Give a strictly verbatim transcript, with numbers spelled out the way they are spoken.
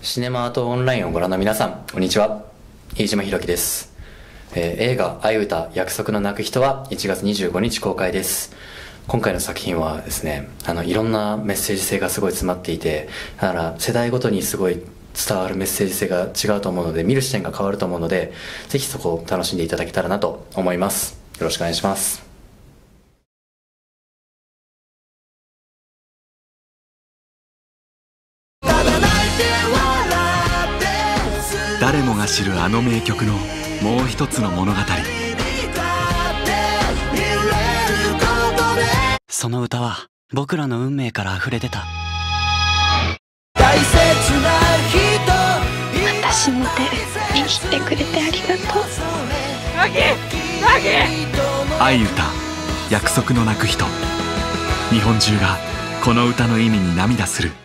シネマアートオンラインをご覧の皆さん、こんにちは。飯島弘樹です。えー、映画「愛歌約束の泣く人」はいちがつにじゅうごにち公開です。今回の作品はですね、あのいろんなメッセージ性がすごい詰まっていて、だから世代ごとにすごい伝わるメッセージ性が違うと思うので、見る視点が変わると思うので、ぜひそこを楽しんでいただけたらなと思います。よろしくお願いします。 誰もが知るあの名曲のもう一つの物語。 その歌は僕らの運命から溢れ出た。 大切な人、私の手握ってくれてありがとう。 愛歌約束の泣く人。日本中がこの歌の意味に涙する。